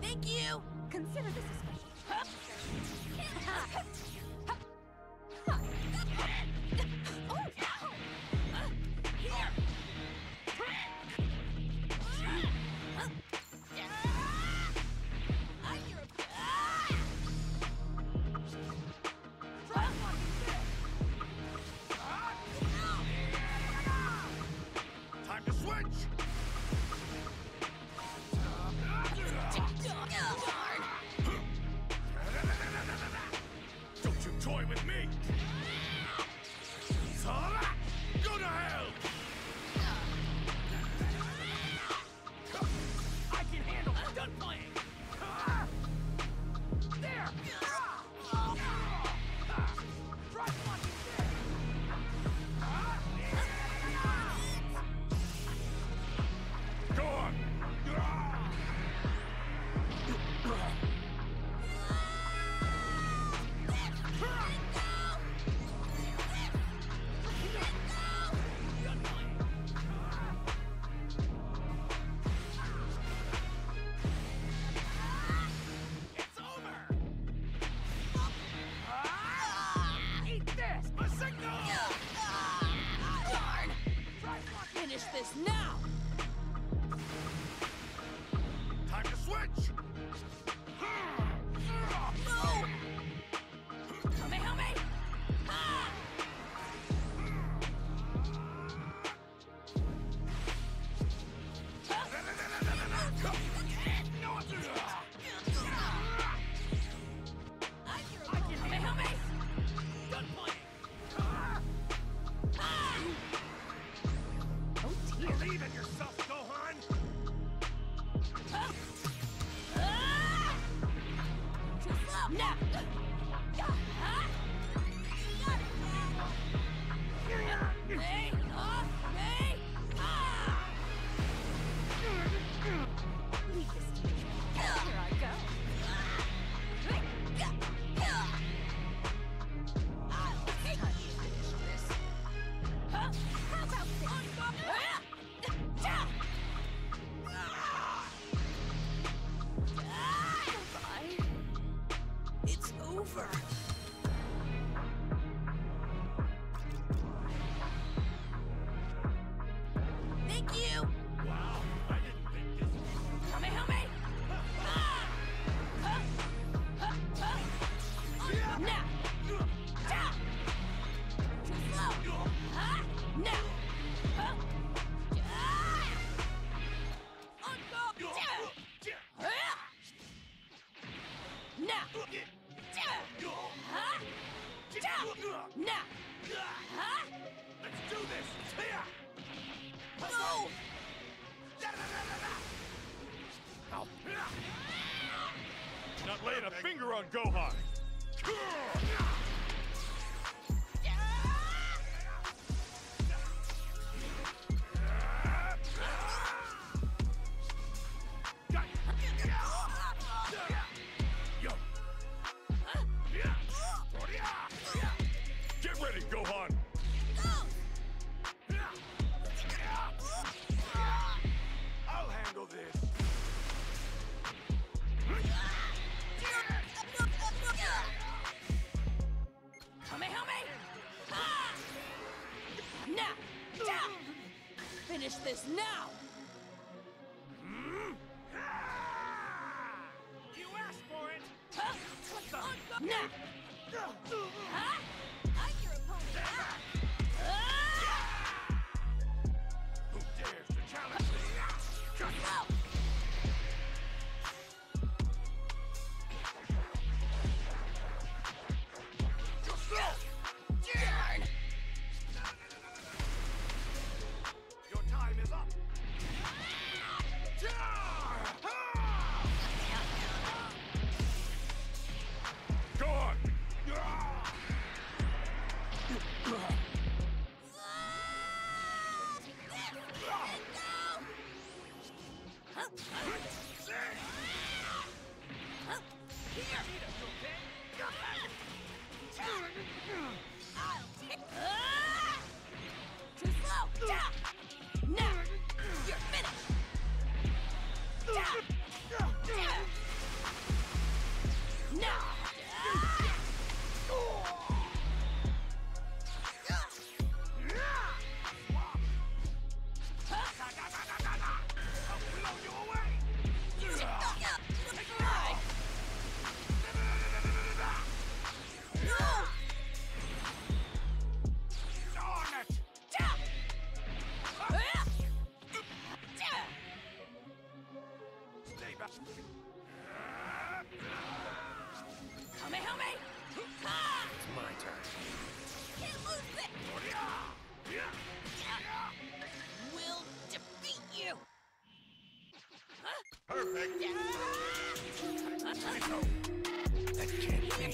Thank you! Consider this a special. Time to switch! Don't you toy with me! Sora! Go to hell! I can handle it! Done playing! There! Try blocking this! Go on! It's over! Eat this! A signal! Darn! Finish this now! Time to switch! No! Kamehame! Ah! Kamehame! Done playing! Oh dear. Believe in yourself, Gohan! Too slow! Now! Hey! Hey! Leave this to me. Here I go. Time to finish this. How about Goodbye. It's over. Thank you! Wow, I didn't think this was... Kamehame! Now! Too slow! Now! Now! Now! Let's do this! Here! No! Not laying a finger on Gohan! Get ready, Gohan! I'll handle this! Kamehame! Now! Finish this now! You asked for it! Now! I'm your opponent! Who dares to challenge me? Darn! Your time is up! Go on! That can't be.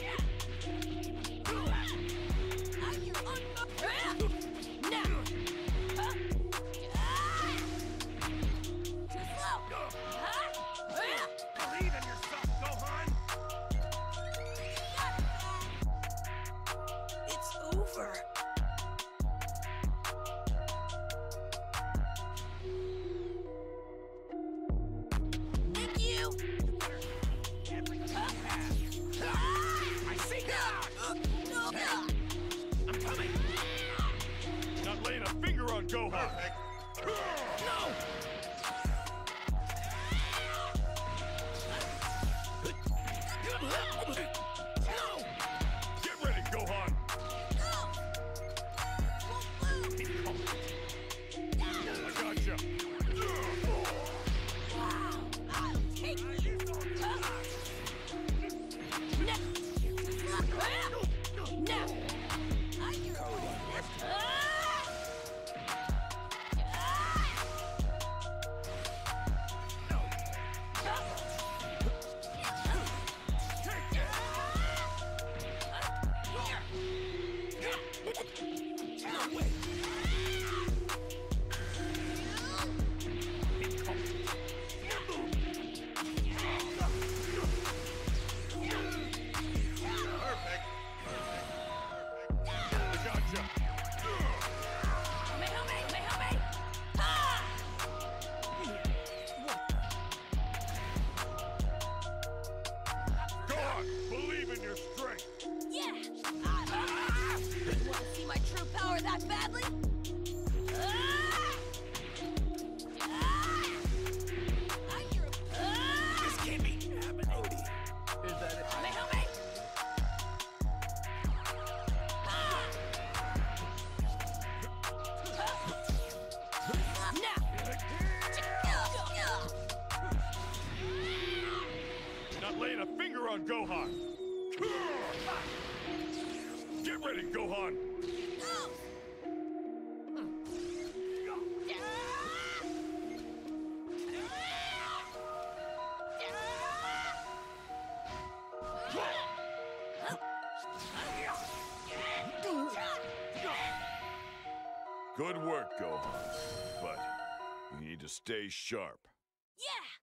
Believe in yourself, Gohan! It's over. Thank you. I see now! I'm coming! Not laying a finger on Gohan! No! Get ready, Gohan! I gotcha! Believe in your strength! Yeah! You want to see my true power that badly? This can't be happening! Is that it? Not laying a finger on Gohan! Get ready, Gohan! Good work, Gohan. But you need to stay sharp. Yeah!